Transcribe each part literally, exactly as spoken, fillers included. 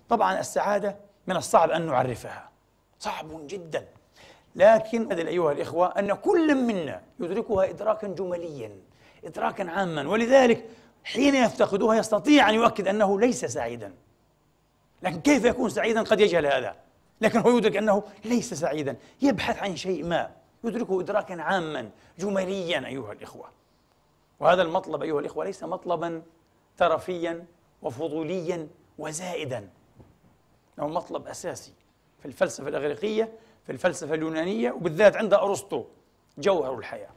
طبعا السعادة من الصعب أن نعرفها، صعب جدا، لكن أيها الإخوة أن كل منا يدركها إدراكا جمليا، إدراكا عاما، ولذلك حين يفتقدها يستطيع أن يؤكد أنه ليس سعيدا. لكن كيف يكون سعيدا؟ قد يجهل هذا، لكن هو يدرك أنه ليس سعيدا، يبحث عن شيء ما يدركه إدراكا عاما جمليا أيها الإخوة. وهذا المطلب أيها الإخوة ليس مطلبا ترفيا وفضوليا وزائدا، إنه مطلب أساسي في الفلسفة الإغريقية، في الفلسفة اليونانية، وبالذات عند أرسطو جوهر الحياة.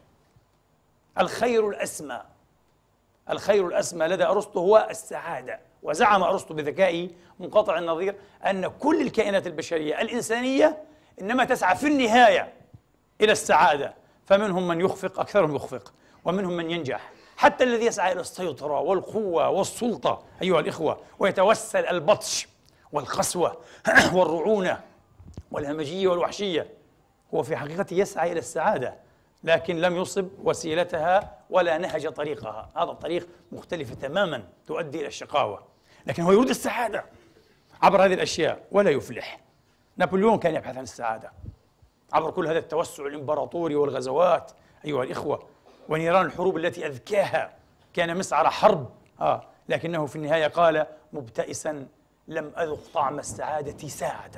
الخير الأسمى، الخير الأسمى لدى أرسطو هو السعادة. وزعم أرسطو بذكائه منقطع النظير أن كل الكائنات البشرية الإنسانية إنما تسعى في النهاية إلى السعادة، فمنهم من يخفق، أكثرهم يخفق، ومنهم من ينجح، حتى الذي يسعى إلى السيطرة والقوة والسلطة أيها الإخوة، ويتوسل البطش والقسوة والرعونة والهمجية والوحشية، هو في حقيقته يسعى إلى السعادة، لكن لم يصب وسيلتها ولا نهج طريقها. هذا الطريق مختلف تماما تؤدي إلى الشقاوة، لكن هو يريد السعادة عبر هذه الأشياء ولا يفلح. نابليون كان يبحث عن السعادة عبر كل هذا التوسع الإمبراطوري والغزوات أيها الإخوة، ونيران الحروب التي أذكاها، كان مسعر حرب آه لكنه في النهاية قال مبتئسا: لم أذق طعم السعادة ساعة،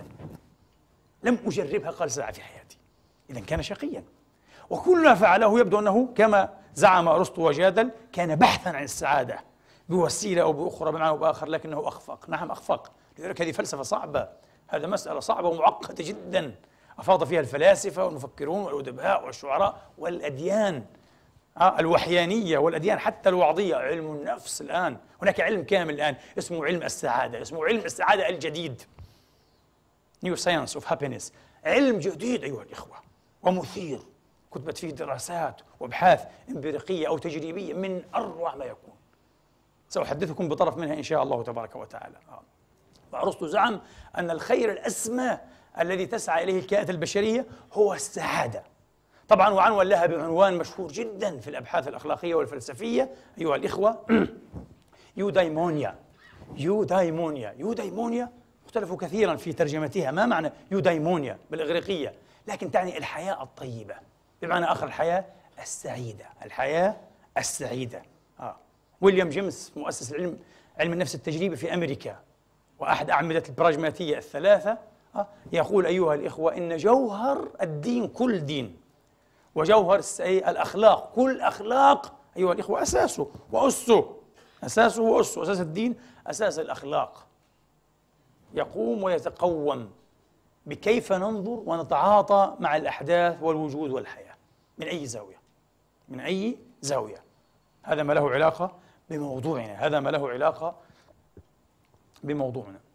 لم أجربها قال ساعة في حياتي. إذن كان شقيا، وكل ما فعله يبدو أنه كما زعم أرسطو وجادل كان بحثا عن السعادة بوسيلة أو بأخرى بمعنى أو بآخر، لكنه أخفق. نعم أخفق، لذلك هذه فلسفة صعبة، هذا مسألة صعبة ومعقدة جدا، أفاض فيها الفلاسفة والمفكرون والأدباء والشعراء والأديان آه الوحيانية والأديان حتى الوعظية، علم النفس. الآن هناك علم كامل الآن اسمه علم السعادة، اسمه علم السعادة الجديد، New Science of Happiness، علم جديد أيها الإخوة ومثير، كتبت فيه دراسات وابحاث امبيريقيه او تجريبيه من اروع ما يكون، ساحدثكم بطرف منها ان شاء الله تبارك وتعالى. فارسطو زعم ان الخير الاسمى الذي تسعى اليه الكائنات البشريه هو السعاده، طبعا وعنون لها بعنوان مشهور جدا في الابحاث الاخلاقيه والفلسفيه ايها الاخوه يودايمونيا. يودايمونيا يودايمونيا اختلفوا كثيرا في ترجمتها، ما معنى يودايمونيا بالاغريقيه؟ لكن تعني الحياه الطيبه، بمعنى آخر الحياة السعيدة، الحياة السعيدة. آه. ويليام جيمس مؤسس العلم علم النفس التجريبي في أمريكا وأحد أعمدة البراجماتية الثلاثة آه. يقول أيها الإخوة إن جوهر الدين كل دين، وجوهر الأخلاق كل أخلاق أيها الإخوة أساسه وأسه، أساسه وأسه، أساس الدين أساس الأخلاق، يقوم ويتقوم بكيف ننظر ونتعاطى مع الأحداث والوجود والحياة من أي زاوية، من أي زاوية. هذا ما له علاقة بموضوعنا، هذا ما له علاقة بموضوعنا.